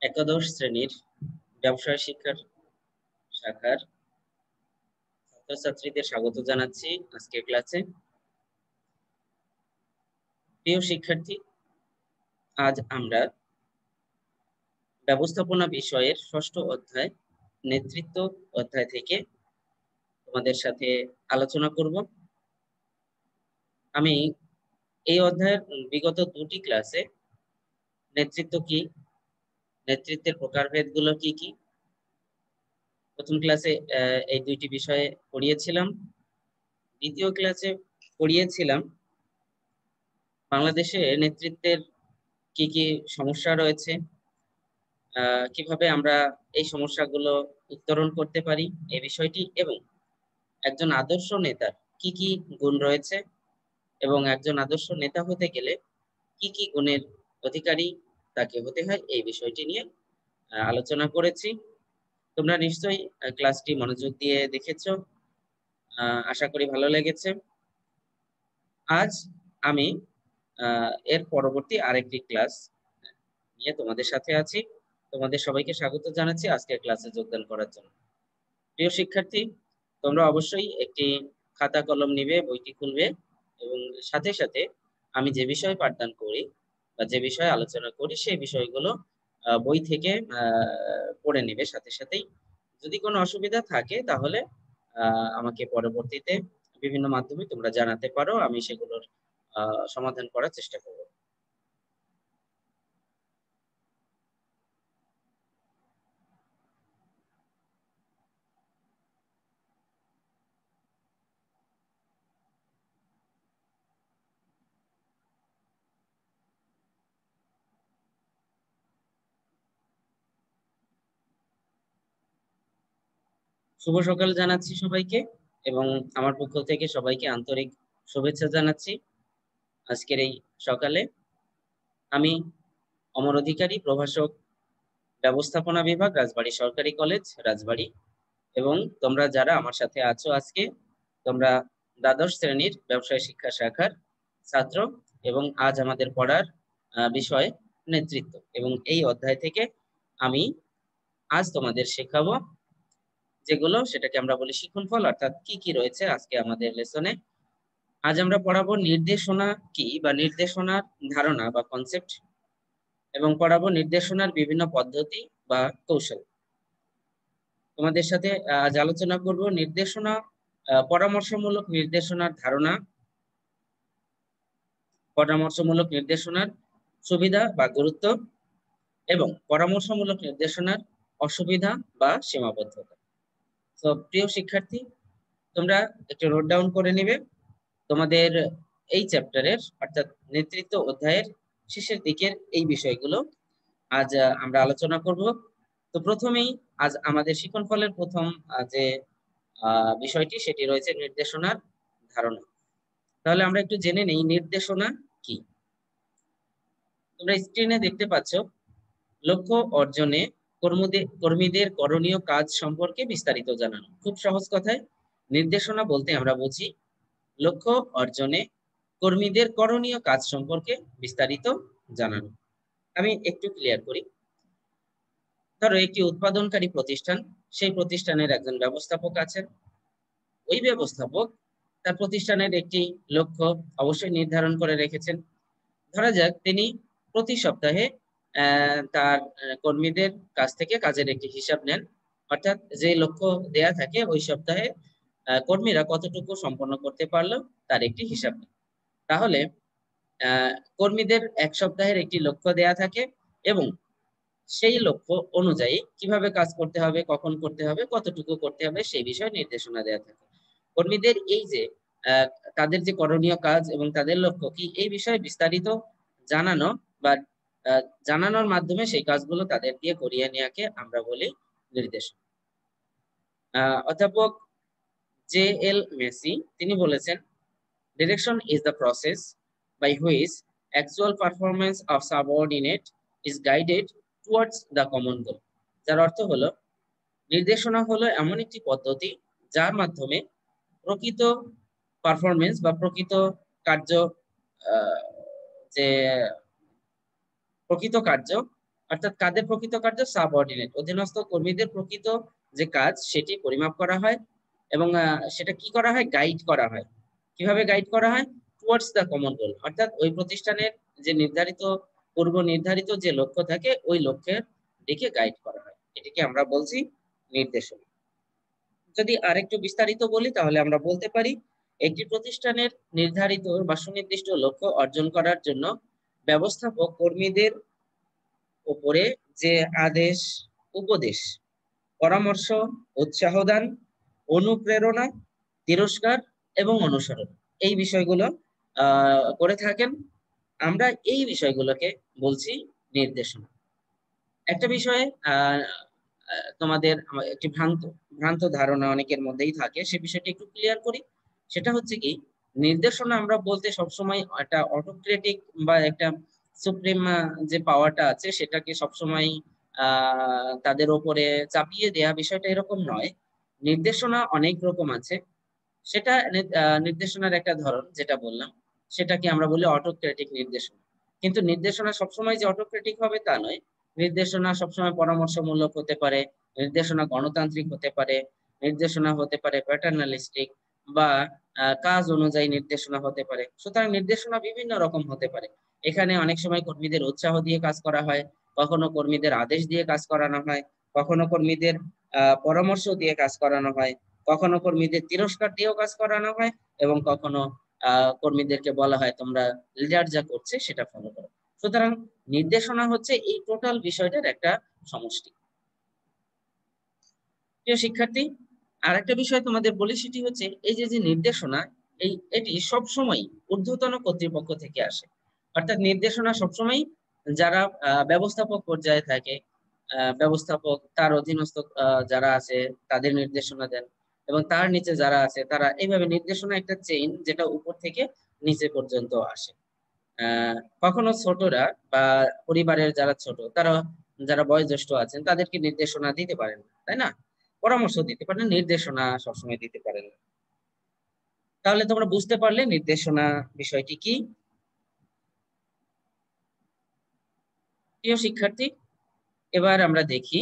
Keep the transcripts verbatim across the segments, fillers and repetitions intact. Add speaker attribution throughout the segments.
Speaker 1: একাদশ শ্রেণীর ব্যবসায় শিক্ষার শাখার ছাত্রছাত্রীদের স্বাগত জানাচ্ছি আজকের ক্লাসে। প্রিয় শিক্ষার্থী, আজ আমরা ব্যবস্থাপনা বিষয়ের ষষ্ঠ অধ্যায় নেতৃত্ব অধ্যায় থেকে তোমাদের সাথে আলোচনা করব। আমি এই অধ্যায়ের বিগত দুটি ক্লাসে নেতৃত্ব কি, নেতৃত্বের প্রকারভেদগুলো কি কি, প্রথম ক্লাসে এই দুইটি বিষয়ে পড়িয়েছিলাম। দ্বিতীয় ক্লাসে পড়িয়েছিলাম বাংলাদেশে নেতৃত্বের কি কি সমস্যা রয়েছে, কিভাবে আমরা এই সমস্যাগুলো উত্তরণ করতে পারি এই বিষয়টি, এবং একজন আদর্শ নেতার কি কি গুণ রয়েছে এবং একজন আদর্শ নেতা হতে গেলে কি কি গুণের অধিকারী তাকে হতে হয় এই বিষয়টি নিয়ে আলোচনা করেছি। তোমরা নিশ্চয়ই ক্লাসটি মনোযোগ দিয়ে দেখেছো, আশা করি ভালো লেগেছে। আজ আমি এর পরবর্তী আরেকটি ক্লাস নিয়ে তোমাদের সাথে আছি। তোমাদের সবাইকে স্বাগত জানাচ্ছি আজকের ক্লাসে যোগদান করার জন্য। প্রিয় শিক্ষার্থী, তোমরা অবশ্যই একটি খাতা কলম নিবে, বইটি খুলবে এবং সাথে সাথে আমি যে বিষয় পাঠদান করি বা যে বিষয়ে আলোচনা করি সেই বিষয়গুলো বই থেকে পড়ে নিবে সাথে সাথেই। যদি কোনো অসুবিধা থাকে তাহলে আমাকে পরবর্তীতে বিভিন্ন মাধ্যমে তোমরা জানাতে পারো, আমি সেগুলোর সমাধান করার চেষ্টা করব। শুভ সকাল জানাচ্ছি সবাইকে এবং আমার পক্ষ থেকে সবাইকে আন্তরিক শুভেচ্ছা জানাচ্ছি। আজকের এই সকালে আমি অমর অধিকারী, প্রভাষক, ব্যবস্থাপনা বিভাগ, রাজবাড়ী সরকারি কলেজ, রাজবাড়ী। এবং তোমরা যারা আমার সাথে আছো আজকে, তোমরা দ্বাদশ শ্রেণীর ব্যবসায় শিক্ষা শাখার ছাত্র এবং আজ আমাদের পড়ার বিষয় নেতৃত্ব, এবং এই অধ্যায় থেকে আমি আজ তোমাদের শেখাবো যেগুলো, সেটাকে আমরা বলি শিক্ষণফল, অর্থাৎ কি কি রয়েছে আজকে আমাদের লেসনে। আজ আমরা পড়াবো নির্দেশনা কি বা নির্দেশনার ধারণা বা কনসেপ্ট, এবং পড়াবো নির্দেশনার বিভিন্ন পদ্ধতি বা কৌশল। তোমাদের সাথে আজ আলোচনা করব নির্দেশনা, পরামর্শমূলক নির্দেশনার ধারণা, পরামর্শমূলক নির্দেশনার সুবিধা বা গুরুত্ব, এবং পরামর্শমূলক নির্দেশনার অসুবিধা বা সীমাবদ্ধতা। তো প্রিয় শিক্ষার্থী, তোমরা একটু নোট ডাউন করে নিবে তোমাদের এই চ্যাপ্টারের অর্থাৎ নেতৃত্ব অধ্যায়ের শেষের দিকের এই বিষয়গুলো আজ আমরা আলোচনা করব। তো প্রথমেই আজ আমাদের শিক্ষণফলের প্রথম যে বিষয়টি সেটি রয়েছে নির্দেশনার ধারণা। তাহলে আমরা একটু জেনে নেই নির্দেশনা কি। তোমরা স্ক্রিনে দেখতে পাচ্ছ লক্ষ্য অর্জনে কর্মীদের করণীয় কাজ সম্পর্কে বিস্তারিত জানানো। খুব সহজ কথায় নির্দেশনা বলতে আমরা বুঝি লক্ষ্য অর্জনে কর্মীদের করণীয় কাজ সম্পর্কে বিস্তারিত জানানো। আমি একটু ক্লিয়ার করি। ধরো একটি উৎপাদনকারী প্রতিষ্ঠান, সেই প্রতিষ্ঠানের একজন ব্যবস্থাপক আছেন। ওই ব্যবস্থাপক তার প্রতিষ্ঠানের একটি লক্ষ্য অবশ্যই নির্ধারণ করে রেখেছেন। ধরা যাক তিনি প্রতি সপ্তাহে তার কর্মীদের কাছ থেকে কাজের একটি হিসাব নেন, অর্থাৎ যে লক্ষ্য দেয়া থাকে ওই সপ্তাহে কর্মীরা কতটুকু সম্পন্ন করতে পারলো তার একটি হিসাব নেন। তাহলে কর্মীদের এক সপ্তাহের একটি লক্ষ্য দেয়া থাকে এবং সেই লক্ষ্য অনুযায়ী কিভাবে কাজ করতে হবে, কখন করতে হবে, কতটুকু করতে হবে সেই বিষয়ে নির্দেশনা দেয়া থাকে। কর্মীদের এই যে তাদের যে করণীয় কাজ এবং তাদের লক্ষ্য কি এই বিষয়ে বিস্তারিত জানানো বা জানানোর মাধ্যমে সেই কাজগুলো তাদের দিয়ে করিয়ে নেওয়াকে আমরা বলি নির্দেশনা। অধ্যাপক জে এল মেসি তিনি বলেছেন, direction is the process by which actual performance of subordinate is guided towards the common goal. যার অর্থ হলো নির্দেশনা হলো এমন একটি পদ্ধতি যার মাধ্যমে প্রকৃত পারফরমেন্স বা প্রকৃত কার্য যে প্রকৃত কার্য অর্থাৎ কাদের প্রকৃত কার্য? সাবঅর্ডিনেট, অধীনস্থ কর্মীদের প্রকৃত যে কাজ সেটি পরিমাপ করা হয় এবং সেটা কি করা হয়? গাইড করা হয়। কিভাবে গাইড করা হয়? টুয়ার্ডস দ্য কমন গোল, অর্থাৎ ওই প্রতিষ্ঠানের যে নির্ধারিত পূর্ব নির্ধারিত যে লক্ষ্য থাকে ওই লক্ষ্যের দিকে গাইড করা হয়, এটিকে আমরা বলছি নির্দেশনা। যদি আরেকটু বিস্তারিত বলি তাহলে আমরা বলতে পারি একটি প্রতিষ্ঠানের নির্ধারিত বা সুনির্দিষ্ট লক্ষ্য অর্জন করার জন্য ব্যবস্থাপক কর্মীদের উপরে যে আদেশ, উপদেশ, পরামর্শ, উৎসাহ দান, অনুপ্রেরণা, তিরস্কার এবং অনুসরণ, এই বিষয়গুলো আহ করে থাকেন, আমরা এই বিষয়গুলোকে বলছি নির্দেশনা। একটা বিষয়ে আহ তোমাদের একটি ভ্রান্ত ভ্রান্ত ধারণা অনেকের মধ্যেই থাকে, সে বিষয়টি একটু ক্লিয়ার করি। সেটা হচ্ছে কি, নির্দেশনা আমরা বলতে সবসময় একটা অটোক্রেটিক বা একটা সুপ্রিম যে পাওয়ারটা আছে সেটাকে সবসময় আহ তাদের উপরে চাপিয়ে দেয়া, বিষয়টা এরকম নয়। নির্দেশনা অনেক রকম আছে, সেটা নির্দেশনার একটা ধরন যেটা বললাম সেটাকে আমরা বলি অটোক্রেটিক নির্দেশনা। কিন্তু নির্দেশনা সবসময় যে অটোক্রেটিক হবে তা নয়। নির্দেশনা সবসময় পরামর্শমূলক হতে পারে, নির্দেশনা গণতান্ত্রিক হতে পারে, নির্দেশনা হতে পারে প্যাটার্নালিস্টিক বা কাজ অনুযায়ী নির্দেশনা হতে পারে। সুতরাং নির্দেশনা বিভিন্ন রকম হতে পারে। এখানে অনেক সময় কর্মীদের উৎসাহ দিয়ে কাজ করা হয়, কখনো কর্মীদের আদেশ দিয়ে কাজ করানো হয়, কখনো কর্মীদের আহ পরামর্শ দিয়ে কাজ করানো হয়, কখনো কর্মীদের তিরস্কার দিয়েও কাজ করানো হয় এবং কখনো আহ কর্মীদেরকে বলা হয় তোমরা লিডার যা করছে সেটা ফলো করো। সুতরাং নির্দেশনা হচ্ছে এই টোটাল বিষয়টার একটা সমষ্টি। প্রিয় শিক্ষার্থী, আরেকটা বিষয় তোমাদের বলি, সেটি হচ্ছে এই যে যে নির্দেশনা, এই এটি সবসময় ঊর্ধ্বতন কর্তৃপক্ষ থেকে আসে। অর্থাৎ নির্দেশনা সবসময় যারা ব্যবস্থাপক পর্যায়ে থাকে, ব্যবস্থাপক তার অধীনস্থ যারা আছে তাদের নির্দেশনা দেন এবং তার নিচে যারা আছে তারা, এইভাবে নির্দেশনা একটা চেইন যেটা উপর থেকে নিচে পর্যন্ত আসে। আহ কখনো ছোটরা বা পরিবারের যারা ছোট তারা, যারা বয়োজ্যেষ্ঠ আছেন তাদেরকে নির্দেশনা দিতে পারেন, তাই না? পরামর্শ দিতে পারেন, নির্দেশনা সবসময় দিতে পারেন। তাহলে তোমরা বুঝতে পারলে নির্দেশনা বিষয়টি কি। প্রিয় শিক্ষার্থী, এবার আমরা দেখি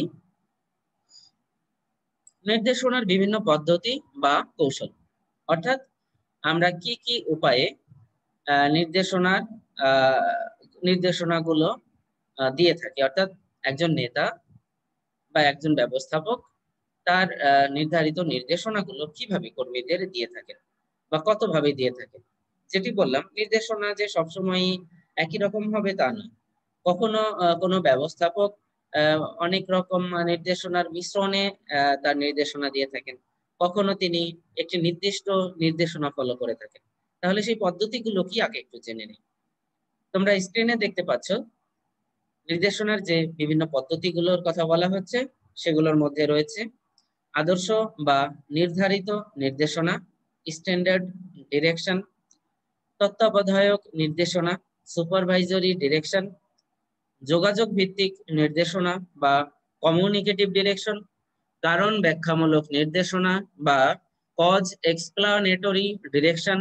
Speaker 1: নির্দেশনার বিভিন্ন পদ্ধতি বা কৌশল, অর্থাৎ আমরা কি কি উপায়ে নির্দেশনার নির্দেশনাগুলো দিয়ে থাকি। অর্থাৎ একজন নেতা বা একজন ব্যবস্থাপক তার নির্ধারিত নির্দেশনাগুলো কিভাবে কর্মীদের দিয়ে থাকেন বা কতভাবে দিয়ে থাকেন। যেটি বললাম, নির্দেশনা যে সবসময় একই রকম হবে তা নয়। কখনো কোনো ব্যবস্থাপক অনেক রকম নির্দেশনার মিশ্রণে তার নির্দেশনা দিয়ে থাকেন, কখনো তিনি একটি নির্দিষ্ট নির্দেশনা ফলো করে থাকেন। তাহলে সেই পদ্ধতিগুলো কি আগে একটু জেনে নিই। তোমরা স্ক্রিনে দেখতে পাচ্ছ নির্দেশনার যে বিভিন্ন পদ্ধতিগুলোর কথা বলা হচ্ছে, সেগুলোর মধ্যে রয়েছে আদর্শ বা নির্ধারিত নির্দেশনা, স্ট্যান্ডার্ড ডিরেকশন, তত্ত্বাবধায়ক নির্দেশনা, সুপারভাইজরি ডিরেকশন, যোগাযোগ ভিত্তিক নির্দেশনা বা কমিউনিকেটিভ ডিরেকশন, কারণ ব্যাখ্যামূলক নির্দেশনা বা কজ এক্সপ্লানেটরি ডিরেকশন,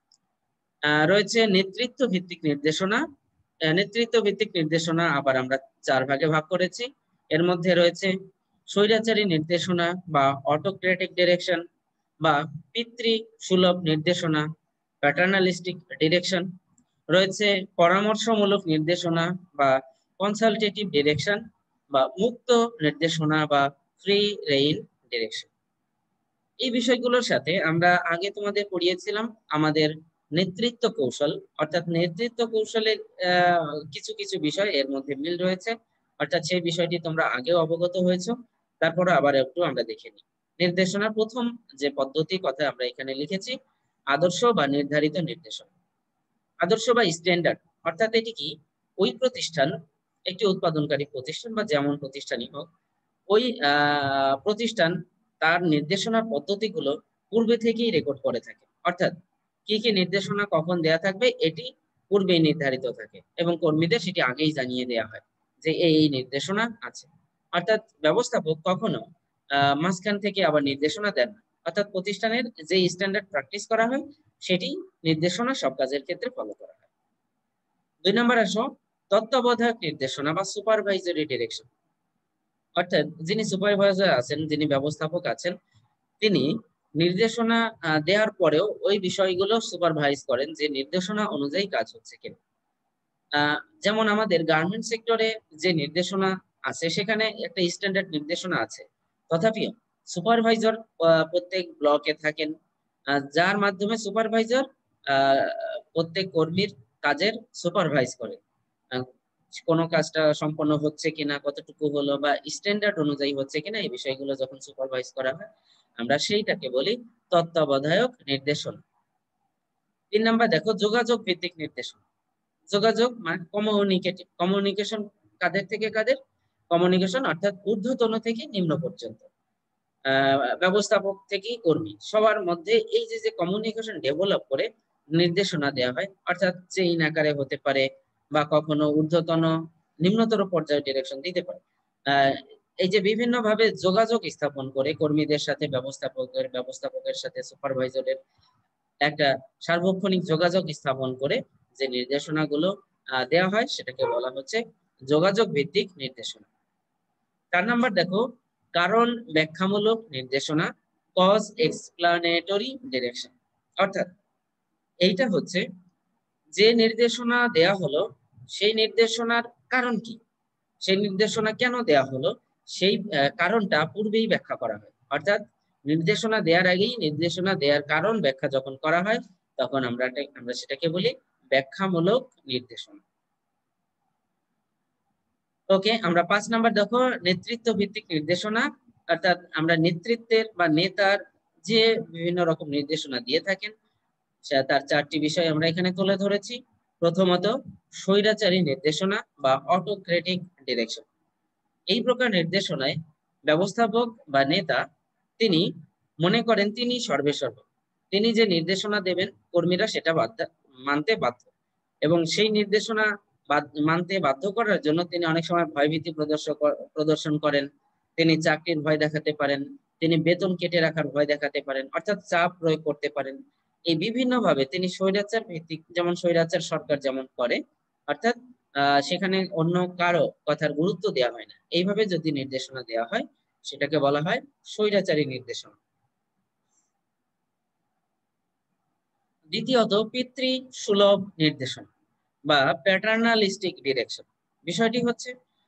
Speaker 1: রয়েছে নেতৃত্ব ভিত্তিক নির্দেশনা। নেতৃত্ব ভিত্তিক নির্দেশনা আবার আমরা চার ভাগে ভাগ করেছি। এর মধ্যে রয়েছে স্বৈরাচারী নির্দেশনা বা অটোক্রেটিক ডিরেকশন বা পিতৃ সুলভ নির্দেশনা, প্যাটার্নালিস্টিক ডিরেকশন, রয়েছে পরামর্শমূলক নির্দেশনা বা কনসালটেটিভ ডিরেকশন বা মুক্ত নির্দেশনা বা ফ্রি রেইন ডিরেকশন। এই বিষয়গুলোর সাথে আমরা আগে তোমাদের পড়িয়েছিলাম আমাদের নেতৃত্ব কৌশল, অর্থাৎ নেতৃত্ব কৌশলের কিছু কিছু বিষয় এর মধ্যে মিল রয়েছে, অর্থাৎ সেই বিষয়টি তোমরা আগেও অবগত হয়েছো। তারপরে আবার একটু আমরা দেখে নিই। নির্দেশনার প্রথম যে পদ্ধতি কথা আমরা এখানে লিখেছি, আদর্শ বা নির্ধারিত নির্দেশনা। আদর্শ বা স্ট্যান্ডার্ড, অর্থাৎ এটি কি, ওই প্রতিষ্ঠান, একটি উৎপাদনকারী প্রতিষ্ঠান বা যেমন প্রতিষ্ঠানই হোক, ওই আহ প্রতিষ্ঠান তার নির্দেশনার পদ্ধতিগুলো পূর্বে থেকেই রেকর্ড করে থাকে। অর্থাৎ কি কি নির্দেশনা কখন দেয়া থাকবে এটি পূর্বেই নির্ধারিত থাকে এবং কর্মীদের সেটি আগেই জানিয়ে দেওয়া হয় যে এই এই নির্দেশনা আছে। অর্থাৎ ব্যবস্থাপক কখনো আহ মাঝখান থেকে আবার নির্দেশনা দেন না। অর্থাৎ প্রতিষ্ঠানের যে স্ট্যান্ডার্ড প্র্যাকটিস করা হয় সেটি নির্দেশনা সব কাজের ক্ষেত্রে ফলো করা হয়। দুই নম্বর আসো তত্ত্বাবধায়ক নির্দেশনা বা সুপারভাইজারি ডিরেকশন, অর্থাৎ যিনি সুপারভাইজার আছেন, যিনি ব্যবস্থাপক আছেন, তিনি নির্দেশনা দেওয়ার পরেও ওই বিষয়গুলো সুপারভাইজ করেন যে নির্দেশনা অনুযায়ী কাজ হচ্ছে কিনা। যেমন আমাদের গার্মেন্ট সেক্টরে যে নির্দেশনা আছে সেখানে একটা স্ট্যান্ডার্ড নির্দেশনা আছে, তথাপিও সুপারভাইজার প্রত্যেক ব্লকে থাকেন, যার মাধ্যমে সুপারভাইজার প্রত্যেক কর্মীর কাজের সুপারভাইজ করে, কোনো কাজটা সম্পন্ন হচ্ছে কিনা, কতটুকু হলো বা স্ট্যান্ডার্ড অনুযায়ী হচ্ছে কিনা, এই বিষয়গুলো যখন সুপারভাইজ করা হয় আমরা সেইটাকে বলি তত্ত্বাবধায়ক নির্দেশনা। তিন নাম্বার দেখো যোগাযোগ ভিত্তিক নির্দেশনা। যোগাযোগ মানে কমিউনিকেটিভ, কমিউনিকেশন কাদের থেকে কাদের, কমিউনিকেশন অর্থাৎ ঊর্ধ্বতন থেকে নিম্ন পর্যন্ত, ব্যবস্থাপক থেকে কর্মী সবার মধ্যে এই যে যে কমিউনিকেশন ডেভেলপ করে নির্দেশনা দেওয়া হয়, অর্থাৎ চেইন আকারে হতে পারে বা কখনো ঊর্ধ্বতন নিম্নতর পর্যায়ে ডিরেকশন দিতে পারে। এই যে বিভিন্ন ভাবে যোগাযোগ স্থাপন করে কর্মীদের সাথে ব্যবস্থাপকের, ব্যবস্থাপকের সাথে সুপারভাইজারের একটা সার্বক্ষণিক যোগাযোগ স্থাপন করে যে নির্দেশনাগুলো দেওয়া হয় সেটাকে বলা হচ্ছে যোগাযোগ ভিত্তিক নির্দেশনা। চার নাম্বার দেখো কারণ ব্যাখ্যামূলক নির্দেশনা, কজ এক্সপ্লানেটরি ডিরেকশন, অর্থাৎ এইটা হচ্ছে যে নির্দেশনা দেয়া হলো সেই নির্দেশনার কারণ কি, সেই নির্দেশনা কেন দেয়া হলো সেই কারণটা পূর্বেই ব্যাখ্যা করা হয়, অর্থাৎ নির্দেশনা দেওয়ার আগেই নির্দেশনা দেওয়ার কারণ ব্যাখ্যা যখন করা হয় তখন আমরা আমরা সেটাকে বলি ব্যাখ্যামূলক নির্দেশনা। ওকে, আমরা পাঁচ নাম্বার দেখো নেতৃত্ব ভিত্তিক নির্দেশনা, অর্থাৎ আমরা নেতৃত্বের বা নেতার যে বিভিন্ন রকম নির্দেশনা দিয়ে থাকেন তার চারটি বিষয় আমরা এখানে তুলে ধরেছি। প্রথমত স্বৈরাচারী নির্দেশনা বা অটোক্রেটিক ডিরেকশন। এই প্রকার নির্দেশনায় ব্যবস্থাপক বা নেতা তিনি মনে করেন তিনি সর্বেসর্ব, তিনি যে নির্দেশনা দেবেন কর্মীরা সেটা মানতে বাধ্য, এবং সেই নির্দেশনা মানতে বাধ্য করার জন্য তিনি অনেক সময় ভয়ভীতি প্রদর্শন করেন, তিনি চাকরির ভয় দেখাতে পারেন, তিনি বেতন কেটে রাখার ভয় দেখাতে পারেন, অর্থাৎ চাপ প্রয়োগ করতে পারেন। এই বিভিন্ন ভাবে তিনি স্বৈরাচার ভিত্তিক, যেমন স্বৈরাচার সরকার যেমন করে, অর্থাৎ আহ সেখানে অন্য কারো কথার গুরুত্ব দেওয়া হয় না, এইভাবে যদি নির্দেশনা দেওয়া হয় সেটাকে বলা হয় স্বৈরাচারী নির্দেশনা। দ্বিতীয়ত পিতৃ সুলভ নির্দেশনা বা প্যাটার্নালিস্টিক ডিরেকশন। বিষয়টি হচ্ছে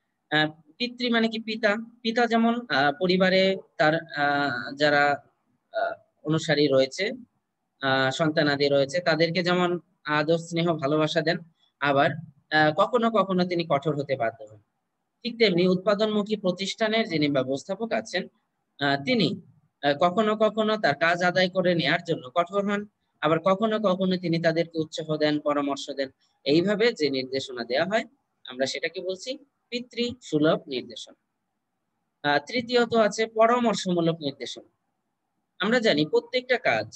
Speaker 1: পিতৃ মানে কি পিতা, পিতা যেমন পরিবারে তার যারা অনুসারী রয়েছে, সন্তানাদি রয়েছে, তাদেরকে যেমন আদর স্নেহ ভালোবাসা দেন, আবার কখনো কখনো তিনি কঠোর হতে বাধ্য হন। ঠিক তেমনি উৎপাদনমুখী প্রতিষ্ঠানের যিনি ব্যবস্থাপক আছেন তিনি কখনো কখনো তার কাজ আদায় করে নেওয়ার জন্য কঠোর হন, আবার কখনো কখনো তিনি তাদেরকে উৎসাহ দেন, পরামর্শ দেন। এইভাবে যে নির্দেশনা দেওয়া হয় আমরা সেটাকে বলছি পিতৃ সুলভ নির্দেশনা। তৃতীয়ত আছে পরামর্শমূলক নির্দেশনা। আমরা জানি প্রত্যেকটা কাজ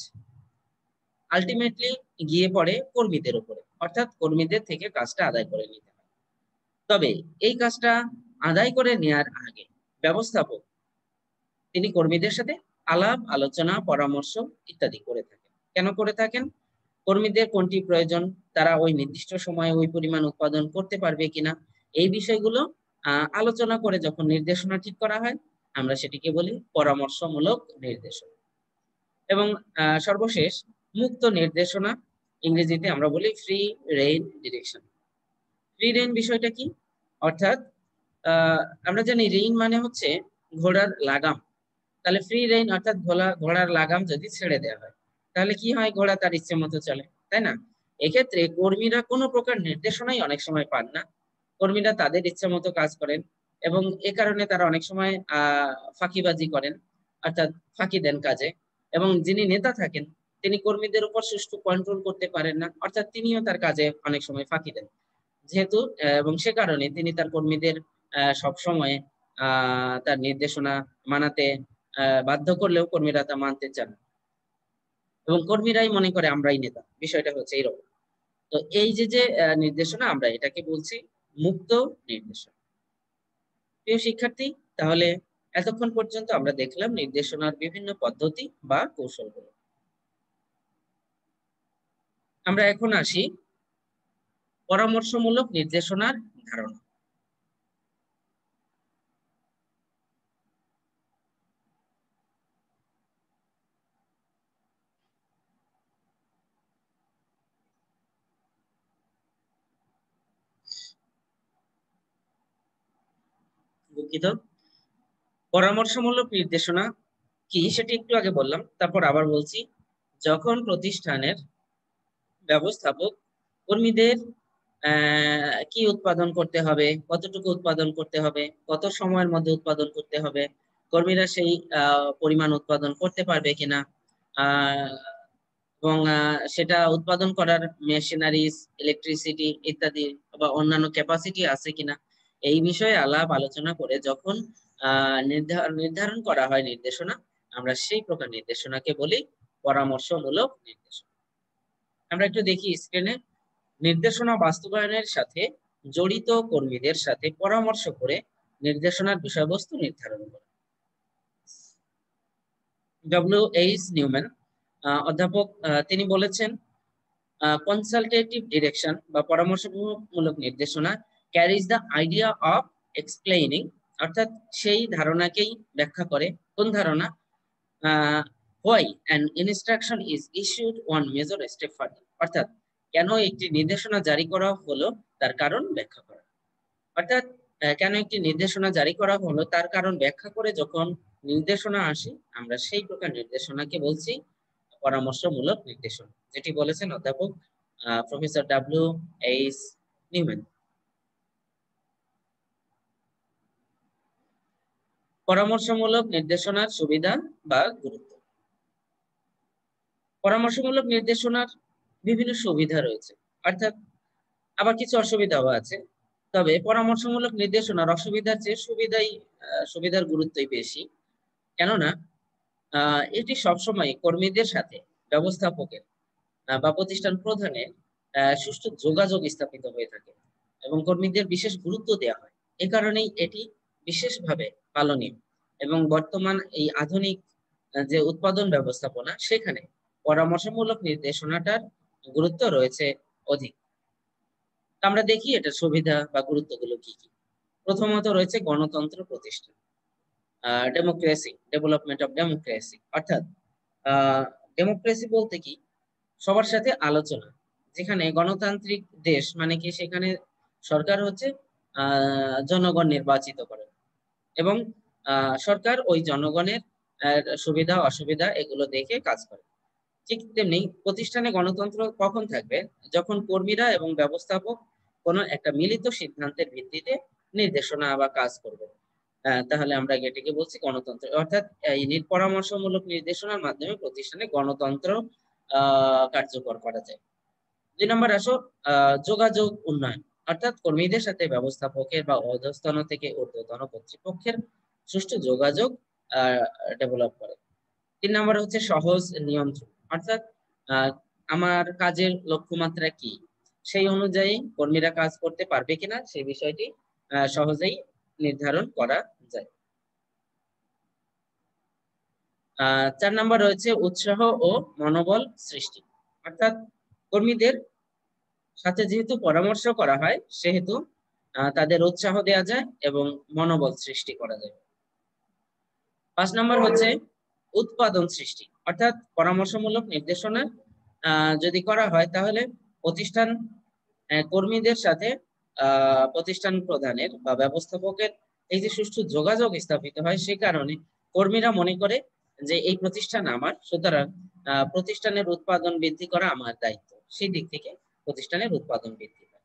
Speaker 1: আলটিমেটলি গিয়ে পড়ে কর্মীদের উপরে, অর্থাৎ কর্মীদের থেকে কাজটা আদায় করে নিতে হয়। তবে এই কাজটা আদায় করে নেওয়ার আগে ব্যবস্থাপক তিনি কর্মীদের সাথে আলাপ আলোচনা, পরামর্শ ইত্যাদি করে থাকেন। কেন করে থাকেন? কর্মীদের কোনটি প্রয়োজন, তারা ওই নির্দিষ্ট সময়ে ওই পরিমাণ উৎপাদন করতে পারবে কিনা, এই বিষয়গুলো আলোচনা করে যখন নির্দেশনা ঠিক করা হয় আমরা সেটিকে বলি পরামর্শমূলক নির্দেশনা। এবং সর্বশেষ মুক্ত নির্দেশনা, ইংরেজিতে আমরা বলি free rein direction. Free rein বিষয়টা কি? অর্থাৎ আহ আমরা জানি রেইন মানে হচ্ছে ঘোড়ার লাগাম, তাহলে ফ্রি রেইন অর্থাৎ ঘোড়া ঘোড়ার লাগাম যদি ছেড়ে দেওয়া হয় তাহলে কি হয়, ঘোড়া তার ইচ্ছে মতো চলে, তাই না? এক্ষেত্রে কর্মীরা কোনো প্রকার নির্দেশনাই অনেক সময় পান না, কর্মীরা তাদের ইচ্ছে মতো কাজ করেন এবং এ কারণে তারা অনেক সময় আহ ফাঁকিবাজি করেন, অর্থাৎ ফাঁকি দেন কাজে। এবং যিনি নেতা থাকেন তিনি কর্মীদের উপর সুষ্ঠু কন্ট্রোল করতে পারেন না, অর্থাৎ তিনিও তার কাজে অনেক সময় ফাঁকি দেন, যেহেতু এবং সে কারণে তিনি তার কর্মীদের আহ সব সময় আহ তার নির্দেশনা মানাতে আহ বাধ্য করলেও কর্মীরা তা মানতে চান এবং কর্মীরাই মনে করে আমরাই নেতা, বিষয়টা হচ্ছে এইরকম। তো এই যে যে নির্দেশনা আমরা এটাকে বলছি মুক্ত নির্দেশনা। প্রিয় শিক্ষার্থী, তাহলে এতক্ষণ পর্যন্ত আমরা দেখলাম নির্দেশনার বিভিন্ন পদ্ধতি বা কৌশলগুলো। আমরা এখন আসি পরামর্শমূলক নির্দেশনার ধারণা। দুঃখিত, পরামর্শমূলক নির্দেশনা কি সেটি একটু আগে বললাম, তারপর আবার বলছি। যখন প্রতিষ্ঠানের ব্যবস্থাপক কর্মীদের আহ কি উৎপাদন করতে হবে, কতটুকু উৎপাদন করতে হবে, কত সময়ের মধ্যে উৎপাদন করতে হবে, কর্মীরা সেই আহ পরিমাণ উৎপাদন করতে পারবে কিনা, আহ এবং সেটা উৎপাদন করার মেশিনারিজ, ইলেকট্রিসিটি ইত্যাদি বা অন্যান্য ক্যাপাসিটি আছে কিনা, এই বিষয়ে আলাপ আলোচনা করে যখন আহ নির্ধারণ করা হয় নির্দেশনা, আমরা সেই প্রকার নির্দেশনাকে বলি পরামর্শমূলক নির্দেশনা। আমরা একটু দেখি স্ক্রিনে, নির্দেশনা বাস্তবায়নের সাথে জড়িত কর্মীদের সাথে পরামর্শ করে নির্দেশনার বিষয়বস্তু নির্ধারণ করা। ডব্লিউ এইচ নিউম্যান অধ্যাপক তিনি বলেছেন, কনসালটেটিভ ডিরেকশন বা পরামর্শমূলক নির্দেশনা carries the idea of explaining, অর্থাৎ সেই ধারণাকেই ব্যাখ্যা করে। কোন ধারণা? Why an instruction is issued one major step further, অর্থাৎ কেন একটি নির্দেশনা জারি করা হলো তার কারণ ব্যাখ্যা করা। অর্থাৎ কেন একটি নির্দেশনা জারি করা হলো তার কারণ ব্যাখ্যা করে যখন নির্দেশনা আসে, আমরা সেই প্রকার নির্দেশনাকে বলছি পরামর্শমূলক নির্দেশনা, যেটি বলেছেন অধ্যাপক প্রফেসর ডব্লিউ এইচ নিউম্যান। পরামর্শমূলক নির্দেশনার সুবিধা বা গুরুত্ব। পরামর্শমূলক নির্দেশনার বিভিন্ন সুবিধা রয়েছে, অর্থাৎ আবার কিছু অসুবিধাও আছে। তবে পরামর্শমূলক নির্দেশনার অসুবিধার চেয়ে সুবিধাই সুবিধার গুরুত্বই বেশি, কেননা আহ এটি সবসময় কর্মীদের সাথে ব্যবস্থাপকের বা প্রতিষ্ঠান প্রধানের সুষ্ঠু যোগাযোগ স্থাপিত হয়ে থাকে এবং কর্মীদের বিশেষ গুরুত্ব দেওয়া হয়। এ কারণেই এটি বিশেষভাবে পালনীয় এবং বর্তমান এই আধুনিক যে উৎপাদন ব্যবস্থাপনা, সেখানে পরামর্শমূলক নির্দেশনাটার গুরুত্ব রয়েছে অধিক। আমরা দেখি এটা সুবিধা বা গুরুত্বগুলো কি কি। প্রথমত রয়েছে গণতন্ত্র প্রতিষ্ঠা, ডেমোক্রেসি, ডেভেলপমেন্ট অফ ডেমোক্রেসি, অর্থাৎ ডেমোক্রেসি বলতে কি, সবার সাথে আলোচনা। যেখানে গণতান্ত্রিক দেশ মানে কি, সেখানে সরকার হচ্ছে আহ জনগণ নির্বাচিত করে এবং আহ সরকার ওই জনগণের সুবিধা অসুবিধা এগুলো দেখে কাজ করে। ঠিক তেমনি প্রতিষ্ঠানে গণতন্ত্র কখন থাকবে? যখন কর্মীরা এবং ব্যবস্থাপক কোনো একটা মিলিত সিদ্ধান্তের ভিত্তিতে নির্দেশনা বা কাজ করবে, তাহলে আমরা এটিকে বলছি গণতন্ত্র। অর্থাৎ এই পরামর্শমূলক নির্দেশনার মাধ্যমে প্রতিষ্ঠানে গণতন্ত্র আহ কার্যকর করা যায়। দুই নম্বর আসো আহ যোগাযোগ উন্নয়ন, অর্থাৎ কর্মীদের সাথে ব্যবস্থাপকের বা অধস্তন থেকে ঊর্ধ্বতন কর্তৃপক্ষের সুষ্ঠু যোগাযোগ আহ ডেভেলপ করে। তিন নম্বর হচ্ছে সহজ নিয়ন্ত্রণ, অর্থাৎ আহ আমার কাজের লক্ষ্যমাত্রা কি, সেই অনুযায়ী কর্মীরা কাজ করতে পারবে কিনা সেই বিষয়টি আহ সহজেই নির্ধারণ করা যায়। আহ চার নম্বর রয়েছে উৎসাহ ও মনোবল সৃষ্টি, অর্থাৎ কর্মীদের সাথে যেহেতু পরামর্শ করা হয় সেহেতু তাদের উৎসাহ দেওয়া যায় এবং মনোবল সৃষ্টি করা যায়। পাঁচ নম্বর হচ্ছে উৎপাদন সৃষ্টি, অর্থাৎ পরামর্শমূলক নির্দেশনা আহ যদি করা হয় তাহলে প্রতিষ্ঠান কর্মীদের সাথে আহ প্রতিষ্ঠান প্রধানের বা ব্যবস্থাপকের এই যে সুষ্ঠু যোগাযোগ স্থাপিত হয়, সে কারণে কর্মীরা মনে করে যে এই প্রতিষ্ঠান আমার, সুতরাং আহ প্রতিষ্ঠানের উৎপাদন বৃদ্ধি করা আমার দায়িত্ব। সেই দিক থেকে প্রতিষ্ঠানের উৎপাদন বৃদ্ধি পায়।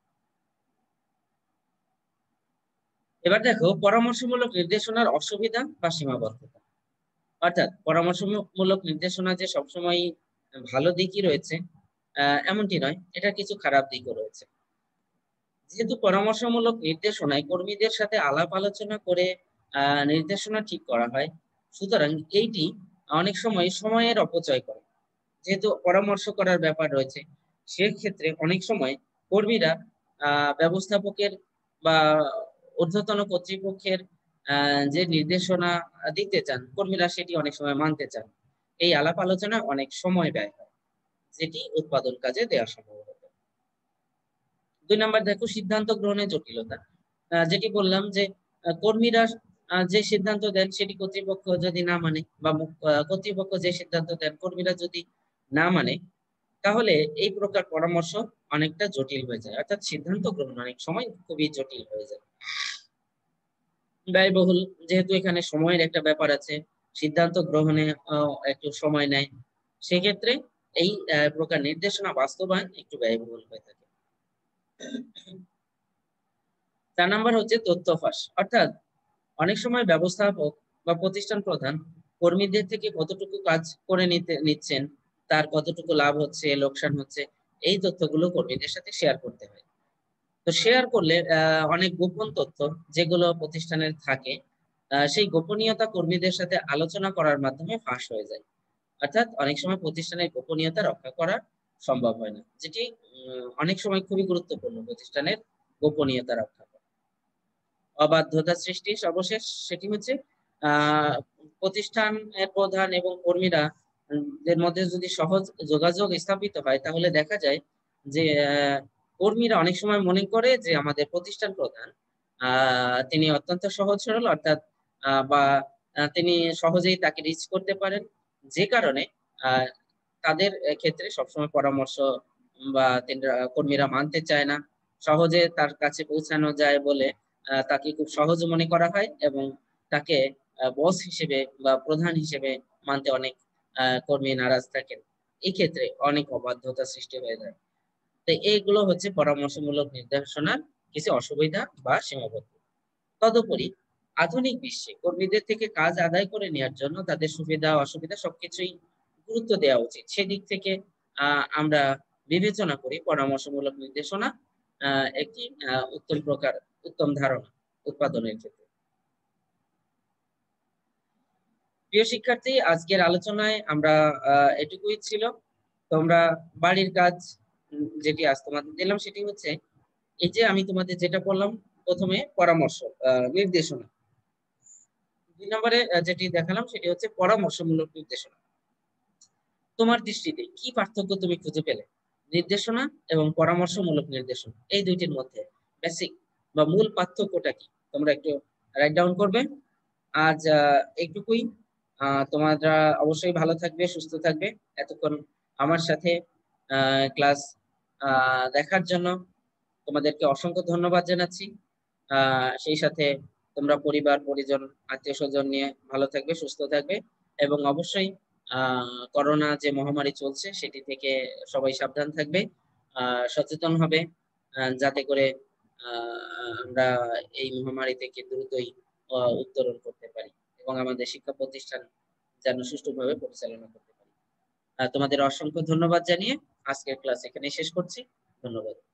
Speaker 1: এবার দেখো পরামর্শমূলক নির্দেশনার অসুবিধা বা সীমাবদ্ধতা, অর্থাৎ পরামর্শমূলক নির্দেশনা যে সবসময় ভালো দিকই রয়েছে আহ এমনটি নয়, এটা কিছু খারাপ দিকও রয়েছে। যেহেতু পরামর্শমূলক নির্দেশনায় কর্মীদের সাথে আলাপ আলোচনা করে আহ নির্দেশনা ঠিক করা হয়, সুতরাং এইটি অনেক সময় সময়ের অপচয় করে। যেহেতু পরামর্শ করার ব্যাপার রয়েছে, সেক্ষেত্রে অনেক সময় কর্মীরা আহ ব্যবস্থাপকের বা ঊর্ধ্বতন কর্তৃপক্ষের আহ যে নির্দেশনা দিতে চান, কর্মীরা সেটি অনেক সময় মানতে চান। এই আলাপ আলোচনা অনেক সময় ব্যয় হয়, যেটি উৎপাদন কাজে দেওয়া সম্ভব হবে। দুই নাম্বার দেখো সিদ্ধান্ত গ্রহণের জটিলতা, যেটি বললাম যে কর্মীরা যে সিদ্ধান্ত দেন সেটি কর্তৃপক্ষ যদি না মানে বা কর্তৃপক্ষ যে সিদ্ধান্ত দেন কর্মীরা যদি না মানে, তাহলে এই প্রকার পরামর্শ অনেকটা জটিল হয়ে যায়, অর্থাৎ সিদ্ধান্ত গ্রহণ অনেক সময় খুবই জটিল হয়ে যায়, ব্যয়বহুল, যেহেতু এখানে সময়ের একটা ব্যাপার আছে, সিদ্ধান্ত গ্রহণে একটু সময় নেয়, সেক্ষেত্রে এই প্রকার নির্দেশনা বাস্তবায়ন একটু ব্যয়বহুল হয়ে থাকে। চার নাম্বার হচ্ছে তথ্য ফাঁস, অর্থাৎ অনেক সময় ব্যবস্থাপক বা প্রতিষ্ঠান প্রধান কর্মীদের থেকে কতটুকু কাজ করে নিতে নিচ্ছেন, তার কতটুকু লাভ হচ্ছে লোকসান হচ্ছে, এই তথ্যগুলো কর্মীদের সাথে শেয়ার করতে হয়। তো শেয়ার করলে আহ অনেক গোপন তথ্য যেগুলো প্রতিষ্ঠানের থাকে, আহ সেই গোপনীয়তা কর্মীদের সাথে আলোচনা করার মাধ্যমে ফাঁস হয়ে যায়, অর্থাৎ অনেক সময় প্রতিষ্ঠানের গোপনীয়তা রক্ষা করা সম্ভব হয় না, যেটি অনেক সময় খুবই গুরুত্বপূর্ণ প্রতিষ্ঠানের গোপনীয়তা রক্ষা করা। অবাধ্যতা সৃষ্টি সর্বশেষ, সেটি হচ্ছে আহ প্রতিষ্ঠানের প্রধান এবং কর্মীরা এর মধ্যে যদি সহজ যোগাযোগ স্থাপিত হয়, তাহলে দেখা যায় যে কর্মীরা অনেক সময় মনে করে যে আমাদের প্রতিষ্ঠান প্রধান আহ তিনি অত্যন্ত সহজ সরল, অর্থাৎ বা তিনি সহজেই তাকে রিচ করতে পারেন, যে কারণে আহ তাদের ক্ষেত্রে সবসময় পরামর্শ বা কর্মীরা মানতে চায় না, সহজে তার কাছে পৌঁছানো যায় বলে তাকে খুব সহজ মনে করা হয় এবং তাকে বস হিসেবে বা প্রধান হিসেবে মানতে অনেক কর্মী নারাজ থাকেন, এই ক্ষেত্রে অনেক অবাধ্যতা সৃষ্টি হয়ে যায়। তো এইগুলো হচ্ছে পরামর্শমূলক নির্দেশনার কিছু অসুবিধা বা সীমাবদ্ধতা। তদুপরি আধুনিক বিশ্বে কর্মীদের থেকে কাজ আদায় করে নেওয়ার জন্য তাদের সুবিধা অসুবিধা সবকিছুই গুরুত্ব দেওয়া উচিত, সেদিক থেকে আহ আমরা বিবেচনা করি পরামর্শমূলক নির্দেশনা আহ একটি আহ উত্তম প্রকার উত্তম ধারণা উৎপাদনের ক্ষেত্রে। প্রিয় শিক্ষার্থী, আজকের আলোচনায় আমরা আহ এটুকুই ছিল। তোমরা বাড়ির কাজ যেটি আজ তোমাদের দিলাম সেটি হচ্ছে এই যে আমি তোমাদের যেটা বললাম প্রথমে পরামর্শ আহ নির্দেশনা, দুই নম্বরে যেটি দেখালাম সেটি হচ্ছে পরামর্শমূলক নির্দেশনা। তোমার দৃষ্টিতে কি পার্থক্য তুমি খুঁজে পেলে নির্দেশনা এবং পরামর্শমূলক নির্দেশনা, এই দুইটির মধ্যে বেসিক বা মূল পার্থক্যটা কি তোমরা একটু রাইট ডাউন করবে। আজ এইটুকুই, তোমরা অবশ্যই ভালো থাকবে, সুস্থ থাকবে। এতক্ষণ আমার সাথে ক্লাস দেখার জন্য তোমাদেরকে অসংখ্য ধন্যবাদ জানাচ্ছি। আহ সেই সাথে তোমরা পরিবার পরিজন আত্মীয় স্বজন নিয়ে ভালো থাকবে, সুস্থ থাকবে এবং অবশ্যই আহ করোনা যে মহামারী চলছে সেটি থেকে সবাই সাবধান থাকবে, আহ সচেতন হবে, যাতে করে আহ আমরা এই মহামারী থেকে দ্রুতই উত্তরণ করতে পারি এবং আমাদের শিক্ষা প্রতিষ্ঠান যেন সুষ্ঠুভাবে পরিচালনা করতে পারি। তোমাদের অসংখ্য ধন্যবাদ জানিয়ে আজকের ক্লাস এখানে শেষ করছি। ধন্যবাদ।